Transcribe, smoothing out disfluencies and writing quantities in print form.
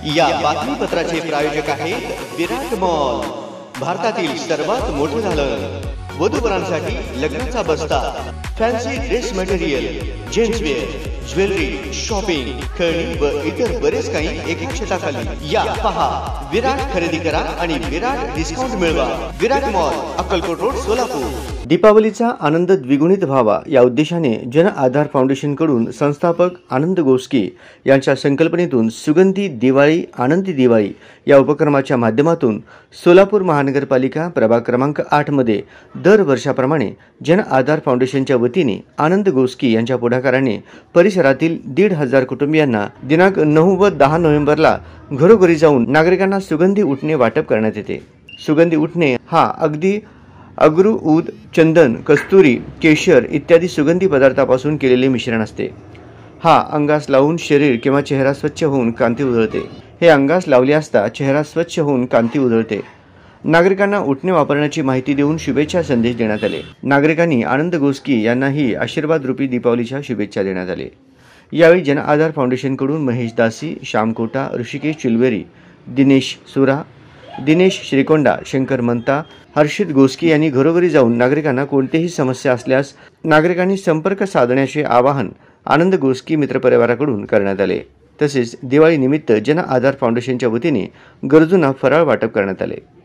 या बातमीपत्राचे प्रायोजक आहेत विराट मॉल, भारतातील सर्वात मोठे दालन, वधूवरांसाठी लग्नाचा बस्ता, fancy dress material, gents wear, jewellery, shopping, खेळणी व इतर बरेच काही एका छताखाली. या पहा, विराट खरेदी करा आणि विराट डिस्काउंट मिळवा. Virat mall, Akkalkot road, Solapur. दीपावलीचा आनंद द्विगुणित व्हावा या उद्देशाने जन आधार फाउंडेशन कडून संस्थापक आनंद गोस्की यांच्या संकल्पनेतून सुगंधी दिवाळी आनंदी दिवाळी या उपक्रमाच्या माध्यमातून सोलापूर महानगरपालिका प्रभाग क्रमांक 8 मध्ये दर वर्षाप्रमाणे जन आधार फाउंडेशनच्या वतीने आनंद गोस्की यांच्या पुढाकाराने परिसरातील 1,500 कुटुंबियांना दिनांक 9 व 10 नोव्हेंबरला घरोघरी जाऊन नागरिकांना सुगंधी उटणे वाटप करण्यात येते. सुगंधी उटणे हा अगदी अगरू, ऊद, चंदन, कस्तुरी, केशर इत्यादी सुगंधी पदार्थापासून केलेले मिश्रण असते. हा अंगास लावून शरीर किंवा चेहरा स्वच्छ होऊन कांती उधळते. हे अंगास लावले असता चेहरा स्वच्छ होऊन कांती उधळते. नागरिकांना उटणे वापरण्याची माहिती देऊन शुभेच्छा संदेश देण्यात आले. नागरिकांनी आनंद गोस्की यांनाही आशीर्वाद रूपी दीपावलीच्या शुभेच्छा देण्यात आले. यावेळी जन आधार फाउंडेशन कडून महेश दासी, श्याम कोटा, ऋषिकेश चिलवेरी, दिनेश सुरा, दिनेश श्रीकोंडा, शंकर मंता, हर्षित गोस्की यांनी घरोघरी जाऊन नागरिकांना कोणतीही समस्या असल्यास नागरिकांनी संपर्क साधण्याचे आवाहन आनंद गोस्की मित्रपरिवाराकडून करण्यात आले. तसेच दिवाळी निमित्त जन आधार फाउंडेशनच्या वतीने गरजूंना फराळ वाटप करण्यात आले.